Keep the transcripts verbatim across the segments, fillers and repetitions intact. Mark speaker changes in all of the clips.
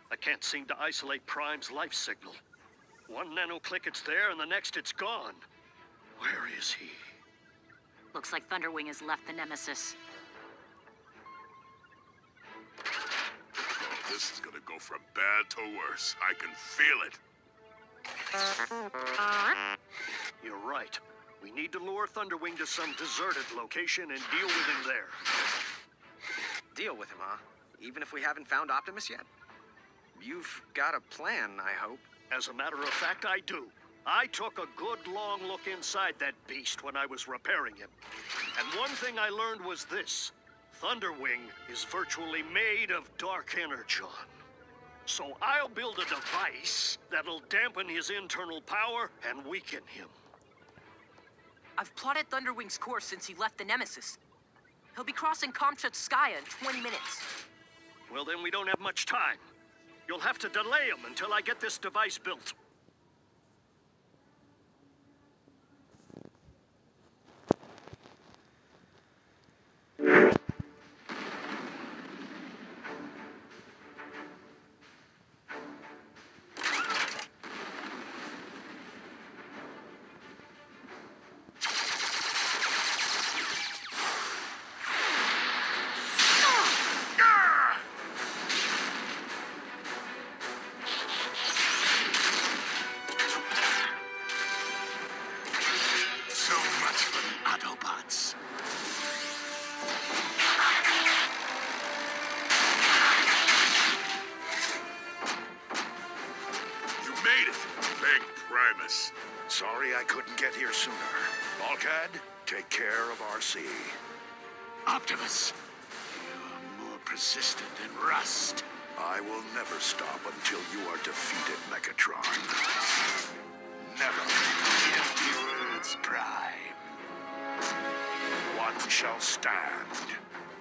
Speaker 1: I can't seem to isolate Prime's life signal. One nanoclick it's there, and the next it's gone. Where is he?
Speaker 2: Looks like Thunderwing has left the Nemesis.
Speaker 3: Oh, this is gonna go from bad to worse. I can feel it.
Speaker 1: You're right. We need to lure Thunderwing to some deserted location and deal with him there.
Speaker 4: Deal with him, huh? Even if we haven't found Optimus yet? You've got a plan, I hope.
Speaker 1: As a matter of fact, I do. I took a good long look inside that beast when I was repairing him. And one thing I learned was this. Thunderwing is virtually made of dark energon. So I'll build a device that'll dampen his internal power and weaken him.
Speaker 5: I've plotted Thunderwing's course since he left the Nemesis. He'll be crossing Kamchatskaya in twenty minutes.
Speaker 1: Well, then we don't have much time. You'll have to delay him until I get this device built. Autobots.
Speaker 3: You made it. Thank Primus.
Speaker 6: Sorry I couldn't get here sooner. Volkad, take care of R C.
Speaker 1: Optimus, you are more persistent than rust.
Speaker 6: I will never stop until you are defeated, Megatron. Never.
Speaker 1: Empty words, Prime.
Speaker 6: One shall stand.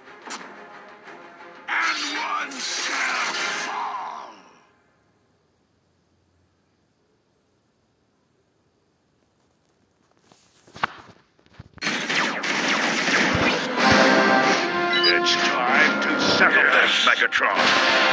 Speaker 1: And one shall fall.
Speaker 6: It's time to settle this, Megatron.